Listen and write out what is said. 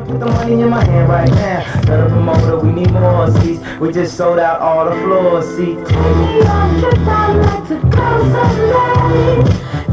Put the money in my hand right now. Tell the promoter we need more seats. We just sold out all the floor seats. Take me on a trip, I'd like to go someday.